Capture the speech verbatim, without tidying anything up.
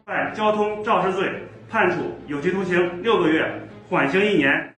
犯交通肇事罪，判处有期徒刑六个月，缓刑一年。